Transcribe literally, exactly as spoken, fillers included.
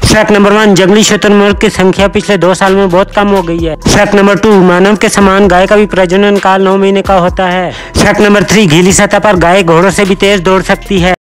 Fact number one, जंगली शुतुरमुर्ग की संख्या पिछले दो साल में बहुत कम हो गई है। फैक्ट नंबर टू, मानव के समान गाय का भी प्रजनन काल नौ महीने का होता है। फैक्ट नंबर थ्री, गीली सतह पर गाय घोड़ों से भी तेज दौड़ सकती है।